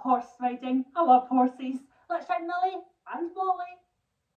horse riding. I love horses. Let's ride, Millie.